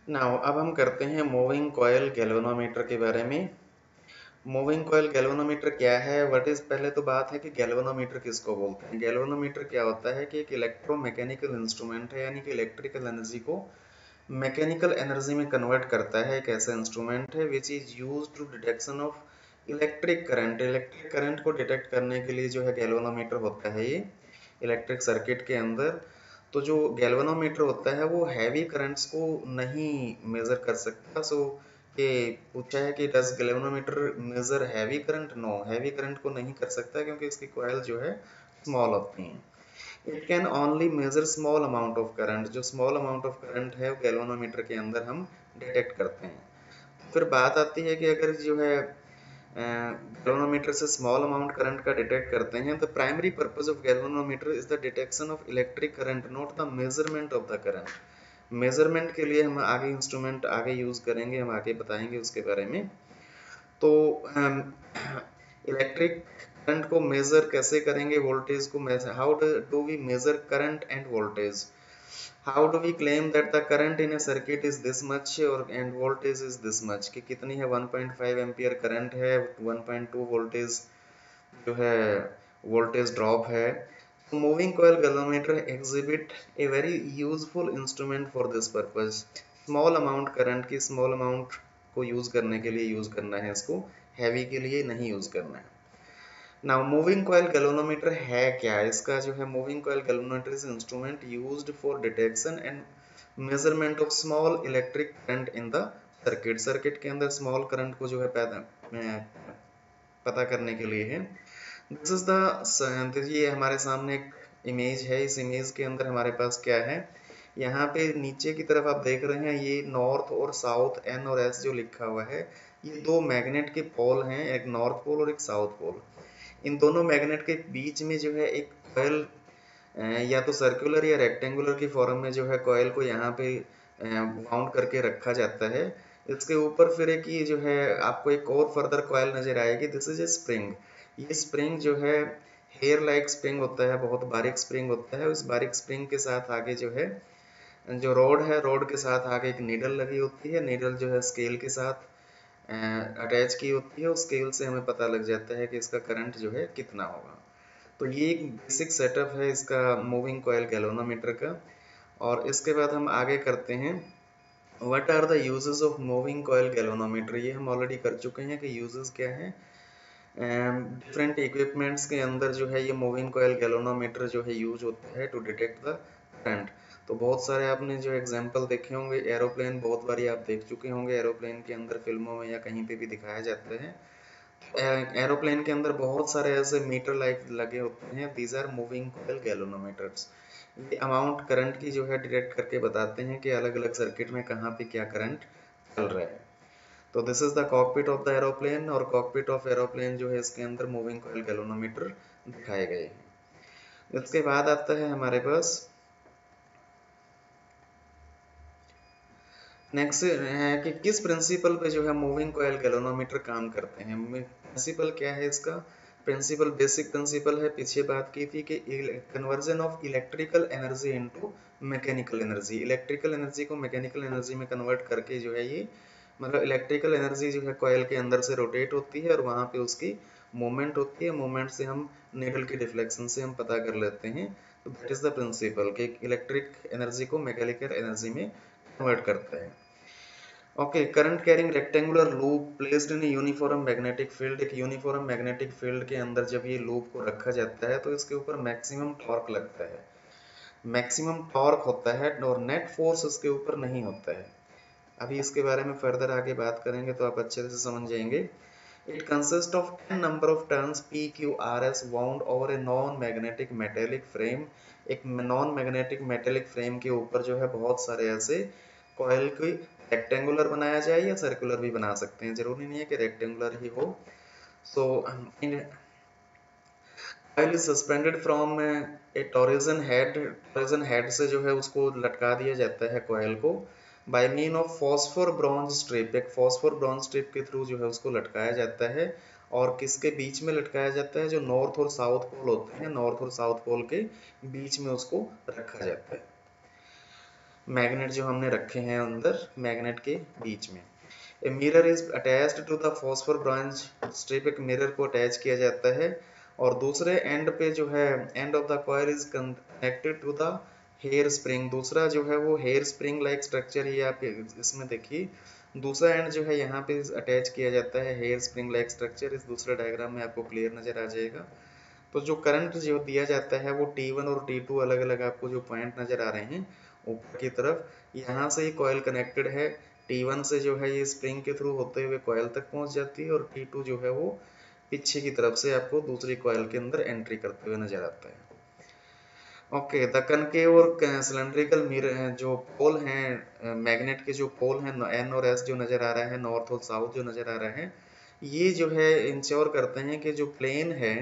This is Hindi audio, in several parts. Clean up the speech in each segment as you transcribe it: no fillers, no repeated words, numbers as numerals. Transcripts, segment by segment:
नाउ अब हम करते हैं मूविंग कॉइल गैल्वेनोमीटर के बारे में। मूविंग कॉइल गैल्वेनोमीटर क्या है, व्हाट इज, पहले तो बात है कि गैल्वेनोमीटर किसको बोलते हैं। गैल्वेनोमीटर क्या होता है कि एक इलेक्ट्रोमैकेनिकल इंस्ट्रूमेंट है, यानी कि इलेक्ट्रिकल एनर्जी को मैकेनिकल एनर्जी में कन्वर्ट करता है। एक ऐसा इंस्ट्रूमेंट है which is use to detection of electric current. Electric current को डिटेक्ट करने के लिए जो है गैल्वेनोमीटर होता है ये इलेक्ट्रिक सर्किट के अंदर। तो जो गैल्वेनोमीटर होता है वो हैवी करंट्स को नहीं मेजर कर सकता। सो ये पूछा है कि does galvanometer measure heavy current. No, heavy current को नहीं कर सकता क्योंकि इसकी कॉइल जो है स्मॉल होती हैं। It can only measure small amount of current. जो स्मॉल अमाउंट ऑफ करंट है वो गैल्वेनोमीटर के अंदर हम डिटेक्ट करते हैं। फिर बात आती है कि अगर जो है गैल्वेनोमीटर से स्मॉल अमाउंट करंट का डिटेक्ट करते हैं, the primary purpose of galvanometer is the detection of electric current, not the measurement of the current. Measurement के लिए हम आगे इंस्ट्रूमेंट आगे यूज करेंगे, हम आगे बताएंगे उसके बारे में। तो इलेक्ट्रिक करंट को मेजर कैसे करेंगे, वोल्टेज को measure, how do we measure current and voltage. How do we claim that the current in a circuit is this much और and voltage is this much, कि कितनी है 1.5 एम्पियर करंट है, 1.2 वोल्टेज जो है वोल्टेज ड्रॉप है। Moving coil galvanometer exhibit a very useful instrument for this purpose. Small amount current की स्मॉल अमाउंट को यूज करने के लिए यूज करना है इसको, हैवी के लिए नहीं यूज करना है। नाउ मूविंग कॉइल गैल्वेनोमीटर है क्या, इसका जो है moving coil galvanometer is instrument used for detection and measurement of small electric current in the circuit. Circuit के अंदर स्मॉल करंट को जो है पता करने के लिए है। दिस इज द, ये हमारे सामने एक इमेज है। इस इमेज के अंदर हमारे पास क्या है, यहाँ पे नीचे की तरफ आप देख रहे हैं ये नॉर्थ और साउथ, एन और एस जो लिखा हुआ है, ये दो मैग्नेट के पोल हैं, एक नॉर्थ पोल और एक साउथ पोल। इन दोनों मैग्नेट के बीच में जो है एक कॉइल, या तो सर्कुलर या रेक्टेंगुलर की फॉर्म में जो है कॉइल को यहाँ पे वाउंड करके रखा जाता है। इसके ऊपर फिर एक ये जो है आपको एक और फर्दर कॉइल नजर आएगी, दिस इज ए स्प्रिंग। ये स्प्रिंग जो है हेयर लाइक स्प्रिंग होता है, बहुत बारीक स्प्रिंग होता है। उस बारीक स्प्रिंग के साथ आगे जो है जो रोड है, रोड के साथ आगे एक नीडल लगी होती है। नीडल जो है स्केल के साथ अटैच की होती है। उस स्केल से हमें पता लग जाता है कि इसका करंट जो है कितना होगा। तो ये एक बेसिक सेटअप है इसका मूविंग कॉइल गैल्वेनोमीटर का। और इसके बाद हम आगे करते हैं what are the uses of moving coil galvanometer. ये हम ऑलरेडी कर चुके हैं कि यूजेस क्या है। डिफरेंट इक्विपमेंट्स के अंदर जो है ये मूविंग कॉइल गैल्वेनोमीटर जो है यूज होता है टू डिटेक्ट द करंट। तो बहुत सारे आपने जो एग्जांपल देखे होंगे, एरोप्लेन बहुत बारी आप देख चुके होंगे, एरोप्लेन के अंदर फिल्मों में या कहीं पे भी दिखाया जाता है। एरोप्लेन के अंदर बहुत सारे ऐसे मीटर लाइक लगे होते हैं, these are moving coil galvanometers. ये अमाउंट करंट की जो है डिटेक्ट करके बताते हैं कि अलग अलग सर्किट में कहाँ पे क्या करंट चल रहा है। तो this is the cockpit of the aeroplane, और कॉकपिट ऑफ एरोप्लेन जो है इसके अंदर मूविंग कॉइल गैल्वेनोमीटर दिखाए गए हैं। इसके बाद आता है हमारे पास नेक्स्ट है कि किस प्रिंसिपल पे जो है मूविंग कॉइल गैल्वेनोमीटर काम करते हैं। प्रिंसिपल क्या है इसका, प्रिंसिपल बेसिक प्रिंसिपल है, पीछे बात की थी कि conversion of electrical energy into mechanical energy. Electrical energy को मैकेनिकल एनर्जी में कन्वर्ट करके जो है ये, मतलब इलेक्ट्रिकल एनर्जी जो है कॉइल के अंदर से रोटेट होती है और वहां पे उसकी मूवमेंट होती है। मूवमेंट से हम नीडल की डिफ्लेक्शन से हम पता कर लेते हैं। तो दैट इज द प्रिंसिपल कि इलेक्ट्रिक एनर्जी को मैकेनिकल एनर्जी में कन्वर्ट करता है। Okay, current carrying rectangular loop placed in uniform magnetic field. एक यूनिफॉर्म मैग्नेटिक फील्ड के अंदर जब ये लूप को रखा जाता है तो इसके ऊपर मैक्सिमम टॉर्क लगता है, मैक्सिमम टॉर्क होता है और नेट फोर्स उसके ऊपर नहीं होता है। अभी इसके बारे में फर्दर आगे बात करेंगे तो आप अच्छे से समझ जाएंगे। It consist of 10 number of turns P Q R S wound over a non magnetic metallic frame. एक नॉन मैग्नेटिक मेटेलिक फ्रेम के ऊपर जो है बहुत सारे ऐसे कॉइल को रेक्टेंगुलर बनाया जाए या सर्कुलर भी बना सकते हैं, जरूरी नहीं है कि रेक्टेंगुलर ही हो। So coil is suspended from a torsion head. Torsion head से जो है उसको लटका दिया जाता है कॉइल को by mean of phosphor bronze strip. एक फॉस्फोर ब्रॉन्ज स्ट्रिप के थ्रू जो है उसको लटकाया जाता है। और किसके बीच में लटकाया जाता है, जो नॉर्थ और साउथ पोल होते हैं, नॉर्थ और साउथ पोल के बीच में उसको रखा जाता है। मैग्नेट जो हमने रखे हैं अंदर मैग्नेट के बीच में। A mirror is attached to the phosphor branch strip, एक मिरर को अटैच किया जाता है और दूसरे एंड पे जो है end of the coil is connected to the hair spring, दूसरा जो है वो हेयर स्प्रिंग लाइक स्ट्रक्चर ही आप इसमें देखिए, दूसरा एंड जो है यहाँ पे अटैच किया जाता है हेयर स्प्रिंग लाइक स्ट्रक्चर, इस दूसरे डायग्राम में आपको क्लियर नजर आ जाएगा। तो जो करंट जो दिया जाता है वो T1 और T2 अलग अलग आपको जो पॉइंट नजर आ रहे हैं ऊपर की तरफ, यहाँ से ये कॉइल कनेक्टेड है, T1 से जो है ये स्प्रिंग के थ्रू होते हुए कॉइल तक पहुंच जाती है और T2 जो है वो पीछे की तरफ से आपको दूसरी कॉइल के अंदर एंट्री करते हुए नजर आता है। ओके, द कनकेव और सिलेंड्रिकल मिरर जो पोल हैं मैग्नेट के जो पोल हैं N और S जो नजर आ रहा है, नॉर्थ और साउथ जो नजर आ रहा है, ये जो है इंश्योर करते हैं कि जो प्लेन है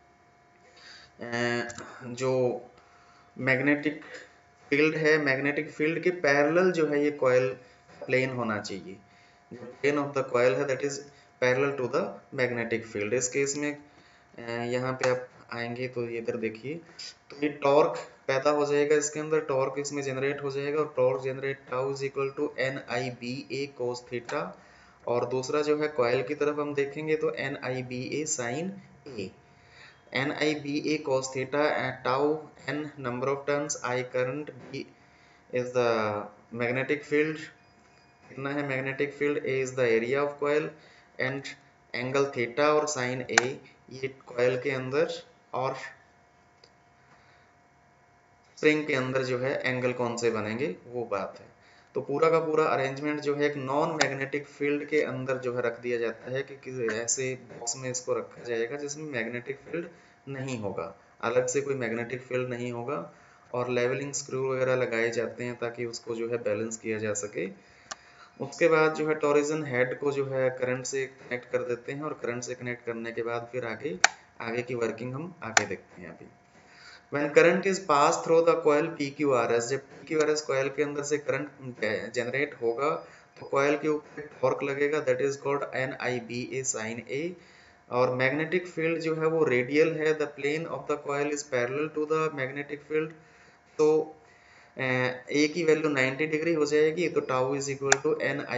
जो मैग्नेटिक फील्ड है, मैग्नेटिक फील्ड के पैरेलल जो है ये कॉइल प्लेन होना चाहिए, जो प्लेन ऑफ द कॉइल है that is parallel to the magnetic field. इस केस में यहाँ पे आप आएंगे तो इधर देखिए, तो ये टॉर्क पैदा हो जाएगा, इसके अंदर टॉर्क इसमें जनरेट हो जाएगा और torque generate tau is equal to NIBA cos theta, और दूसरा जो है कॉइल की तरफ हम देखेंगे तो NIBA sin A, NIBA cos theta and tau n number of turns, I current B is the magnetic field, कितना है magnetic field, A is the area of coil and angle theta और sin A, ये coil के अंदर और स्प्रिंग के अंदर जो है एंगल कौन से बनेंगे वो बात है। तो पूरा का पूरा अरेंजमेंट जो है एक नॉन मैग्नेटिक फील्ड के अंदर जो है रख दिया जाता है कि किसी ऐसे बॉक्स में इसको रखा जाएगा जिसमें मैग्नेटिक फील्ड नहीं होगा, अलग से कोई मैग्नेटिक फील्ड नहीं होगा, और लेवलिंग स्क्रू वगैरह लगाए जाते हैं ताकि उसको जो है बैलेंस किया जा सके। उसके बाद जो है टॉरिजन हेड को जो है करंट से कनेक्ट कर देते हैं और करंट से कनेक्ट करने के बाद फिर आगे की वर्किंग हम आगे देखते हैं। अभी When current is passed through the coil PQRS, जब PQRS कॉइल के अंदर से करंट जनरेट होगा तो कॉइल के ऊपर टॉर्क लगेगा that is called NIBA sin A, और मैग्नेटिक फील्ड जो है वो रेडियल है, the plane of the coil is parallel to the magnetic field, तो A की वैल्यू 90 डिग्री हो जाएगी तो tau is equal to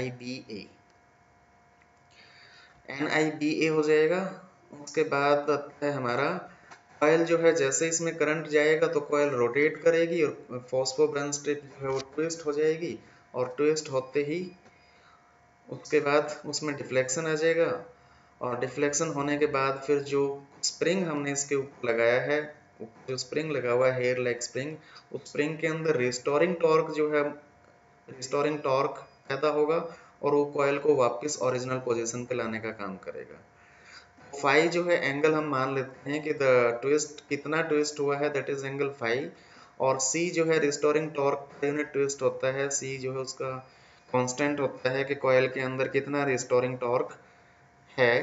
NIBA हो जाएगा। उसके बाद आता है हमारा कॉइल जो है, जैसे इसमें करंट जाएगा तो कॉइल रोटेट करेगी और फॉस्फोब्रेन स्ट्रिप जो है वो ट्विस्ट हो जाएगी, और ट्विस्ट होते ही उसके बाद उसमें डिफ्लेक्शन आ जाएगा, और डिफ्लेक्शन होने के बाद फिर जो स्प्रिंग हमने इसके ऊपर लगाया है, जो स्प्रिंग लगा हुआ है हेयर लाइक स्प्रिंग, उस स्प्रिंग के अंदर रिस्टोरिंग टॉर्क जो है, रिस्टोरिंग टॉर्क पैदा होगा और वो कॉइल को वापस ओरिजिनल पोजीशन पे लाने का काम करेगा। फाई जो है एंगल हम मान लेते हैं कि द ट्विस्ट कितना ट्विस्ट हुआ है दैट इज एंगल फाई, और सी जो है restoring torque per unit twist होता है, सी जो है उसका कांस्टेंट होता है कि कॉइल के अंदर कितना रिस्टोरिंग टॉर्क है,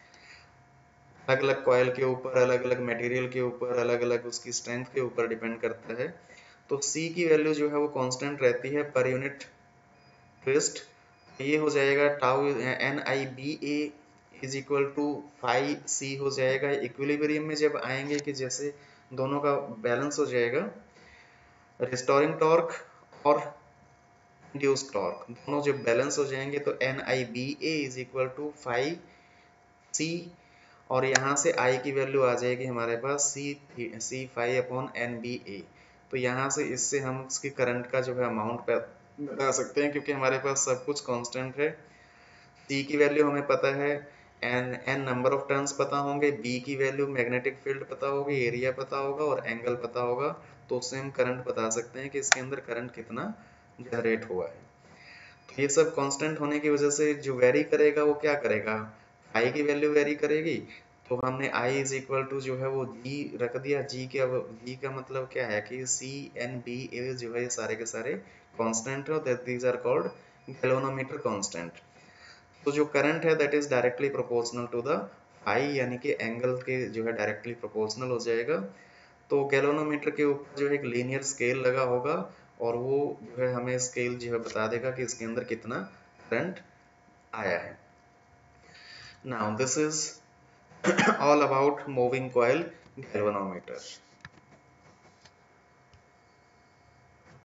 अलग अलग कॉइल के ऊपर, अलग अलग मटेरियल के ऊपर, अलग अलग उसकी स्ट्रेंथ के ऊपर डिपेंड करता है। तो सी की वैल्यू जो है वो कांस्टेंट रहती है पर यूनिट ट्विस्ट, ये हो जाएगा tau NIBA is equal to phi C हो जाएगा। इक्विलिब्रियम में जब आएंगे कि जैसे दोनों का बैलेंस हो जाएगा, रिस्टोरिंग टॉर्क और इंड्यूस टॉर्क दोनों जब बैलेंस हो जाएंगे तो NIBA is equal to phi C, और यहाँ से आई की वैल्यू आ जाएगी हमारे पास सी फाई अपॉन NBA। तो यहाँ से इससे हम इसकी करंट का जो है अमाउंट बता सकते हैं, क्योंकि हमारे पास सब कुछ कांस्टेंट है। सी की वैल्यू हमें पता है, एन नंबर ऑफ टर्न्स पता होंगे, बी की वैल्यू मैग्नेटिक फील्ड पता होगी, एरिया पता होगा और एंगल पता होगा, तो उससे हम करंट बता सकते हैं कि इसके अंदर करंट कितना जनरेट हुआ है। तो ये सब कांस्टेंट होने की वजह से जो वेरी करेगा वो क्या करेगा, आई की वैल्यू वेरी करेगी, तो हमने I इज इक्वल टू जो है वो G रख दिया। G का मतलब क्या है कि C N B A जो है सारे के सारे कांस्टेंट है, that these are called galvanometer constant. तो जो करंट है that is directly proportional to the I, यानी कि एंगल के जो है डायरेक्टली प्रोपोर्शनल हो जाएगा। तो गैल्वेनोमीटर के ऊपर जो है एक लीनियर स्केल लगा होगा और वो जो है हमें स्केल जो है बता देगा कि इसके अंदर कितना करंट आया है। Now this is all about moving coil galvanometer.